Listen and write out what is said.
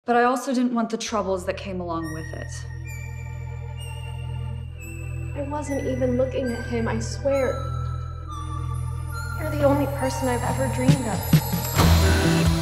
But I also didn't want the troubles that came along with it. I wasn't even looking at him, I swear. You're the only person I've ever dreamed of.